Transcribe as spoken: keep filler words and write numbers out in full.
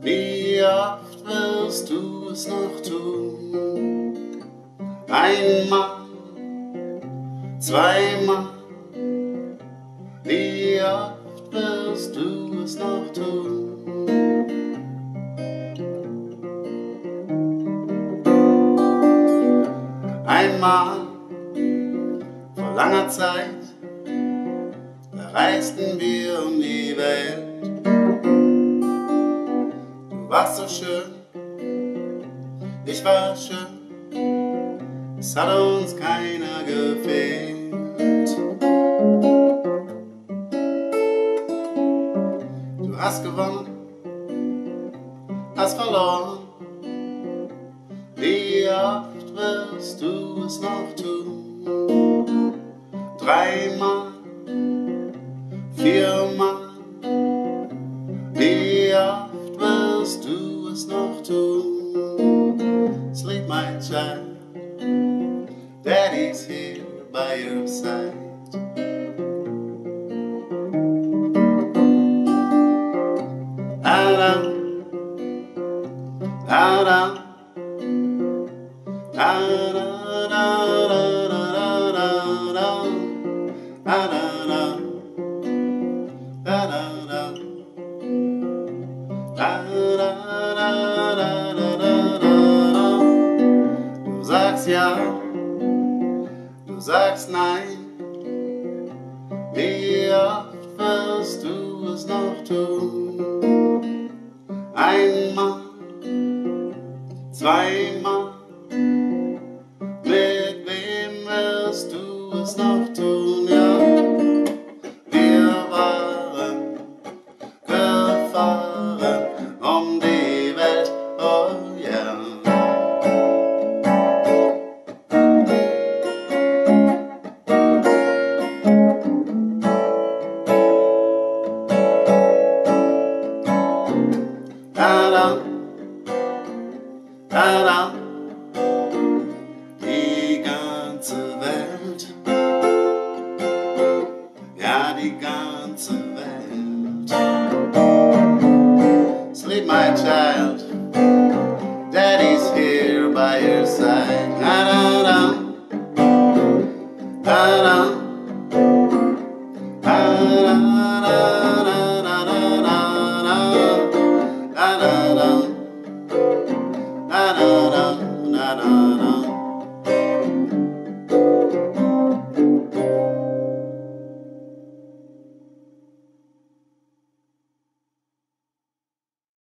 Wie oft wirst du es noch tun? Einmal, zweimal. Wie oft wirst du es noch tun? Einmal, vor langer Zeit, da reisten wir um die Welt. Du warst so schön, ich war schön, es hat uns keiner gefehlt. Du hast gewonnen, hast verloren. Wie oft wirst du es noch tun? Dreimal, viermal. Wie oft wirst du es noch tun? Sleep, my child, Daddy's here by your side. Adam, Adam. Da da da da da da da da da da da da. Du sagst ja, du sagst nein. Wie oft wirst du es noch tun? Einmal, zweimal. Mit wem wirst du es noch tun? Ja, wir waren gefahren um die Welt, oh yeah. Da-da, da-da. Die ganze Welt, ja die ganze Welt. Sleep, my child, Daddy's here by your side. Da-da-da, da-da, da-da-da-da-da-da-da-da-da-da-da.